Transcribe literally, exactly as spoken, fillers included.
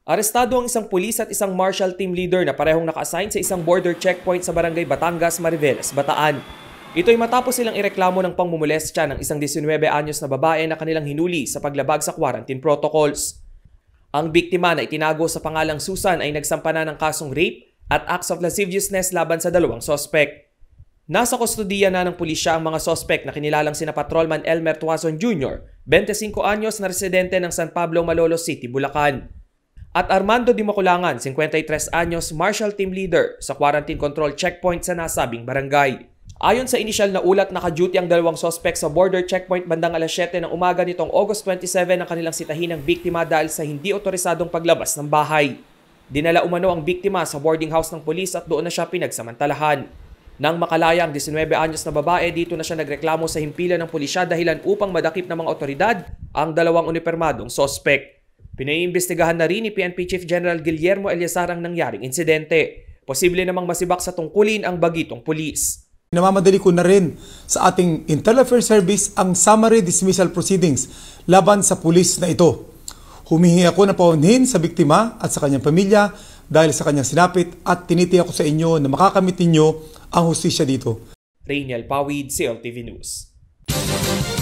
Arestado ang isang pulis at isang marshal team leader na parehong naka-assign sa isang border checkpoint sa barangay Batangas, Mariveles, Bataan. Ito'y matapos silang ireklamo ng pangmumolestya ng isang labing-nine anyos na babae na kanilang hinuli sa paglabag sa quarantine protocols. Ang biktima na itinago sa pangalang Susan ay nagsampa na ng kasong rape at acts of lasciviousness laban sa dalawang sospek. Nasa kustodiya na ng pulisya ang mga sospek na kinilalang sina Patrolman Elmer Tuazon Junior, twenty-five anyos na residente ng San Pablo, Malolos City, Bulacan. At Armando Di Maculangan, fifty-three anyos, marshal team leader sa quarantine control checkpoint sa nasabing barangay. Ayon sa inisyal na ulat, naka-duty ang dalawang sospek sa border checkpoint bandang alas siyete ng umaga nitong August twenty-seven ang kanilang sitahin ng biktima dahil sa hindi otorisadong paglabas ng bahay. Dinala umano ang biktima sa boarding house ng pulis at doon na siya pinagsamantalahan. Nang makalaya ang labing-nine anyos na babae, dito na siya nagreklamo sa himpilan ng pulisya dahilan upang madakip ng mga otoridad ang dalawang unipermadong sospek. Pinaiimbestigahan na rin ni P N P Chief General Guillermo Eliazar ang nangyaring insidente. Posible namang masibak sa tungkulin ang bagitong pulis. Namamadali ko na rin sa ating Internal Affairs Service ang summary dismissal proceedings laban sa pulis na ito. Humihingi ako ng paunhin sa biktima at sa kanyang pamilya dahil sa kanyang sinapit at tinitiyak ko sa inyo na makakamit ninyo ang hustisya dito. Rainiel Pawid, C L T V News.